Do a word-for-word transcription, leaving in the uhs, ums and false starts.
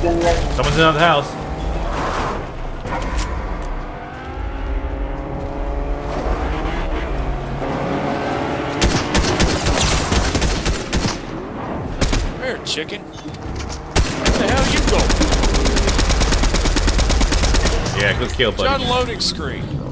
Someone's in the house. Here, chicken. Where the hell you go? Yeah, good kill, buddy. It's on loading screen.